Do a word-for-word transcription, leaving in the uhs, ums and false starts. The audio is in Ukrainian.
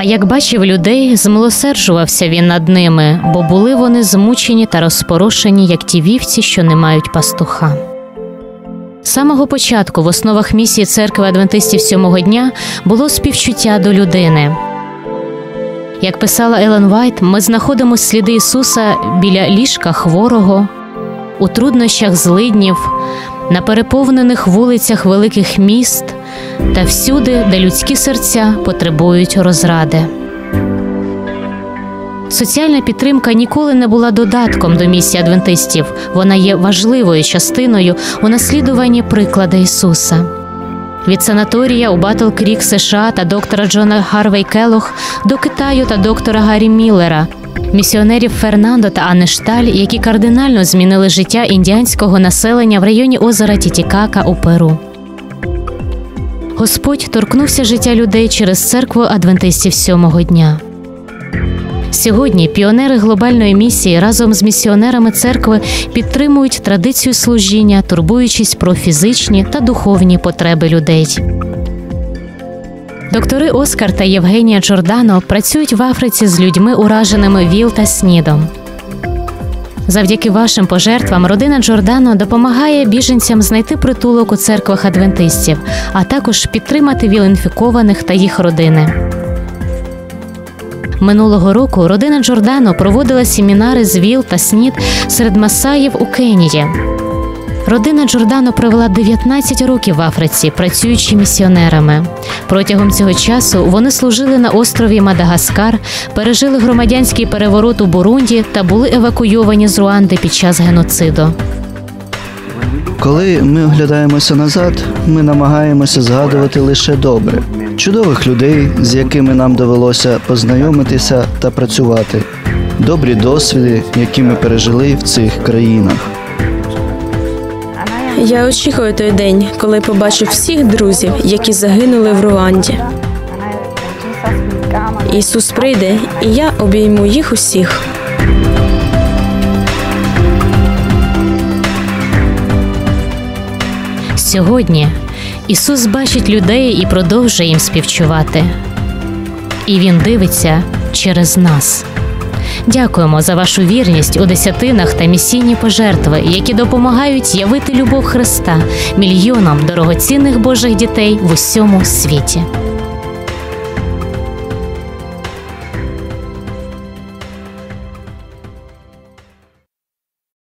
А як бачив людей, змилосерджувався він над ними, бо були вони змучені та розпорошені, як ті вівці, що не мають пастуха. З самого початку в основах місії Церкви Адвентистів Сьомого дня було співчуття до людини. Як писала Елен Вайт, ми знаходимо сліди Ісуса біля ліжка хворого, у труднощах злиднів, на переповнених вулицях великих міст та всюди, де людські серця потребують розради. Соціальна підтримка ніколи не була додатком до місії адвентистів, вона є важливою частиною у наслідуванні прикладу Ісуса. Від санаторія у Батл-Крік, США та доктора Джона Гарвей Келлог до Китаю та доктора Гаррі Міллера, місіонерів Фернандо та Анни Шталь, які кардинально змінили життя індіанського населення в районі озера Тітікака у Перу. Господь торкнувся життя людей через Церкву Адвентистів Сьомого дня. Сьогодні піонери глобальної місії разом з місіонерами церкви підтримують традицію служіння, турбуючись про фізичні та духовні потреби людей. Доктори Оскар та Євгенія Джордано працюють в Африці з людьми, ураженими ВІЛ та СНІДом. Завдяки вашим пожертвам родина Джордано допомагає біженцям знайти притулок у церквах адвентистів, а також підтримати ВІЛ-інфікованих та їх родини. Минулого року родина Джордано проводила семінари з ВІЛ та СНІД серед масаїв у Кенії. Родина Джордано провела дев'ятнадцять років в Африці, працюючи місіонерами. Протягом цього часу вони служили на острові Мадагаскар, пережили громадянський переворот у Бурунді та були евакуйовані з Руанди під час геноциду. Коли ми оглядаємося назад, ми намагаємося згадувати лише добре. Чудових людей, з якими нам довелося познайомитися та працювати. Добрі досвіди, які ми пережили в цих країнах. Я очікую той день, коли побачу всіх друзів, які загинули в Руанді. Ісус прийде, і я обійму їх усіх. Сьогодні Ісус бачить людей і продовжує їм співчувати. І Він дивиться через нас. Дякуємо за вашу вірність у десятинах та місійні пожертви, які допомагають явити любов Христа мільйонам дорогоцінних Божих дітей в усьому світі.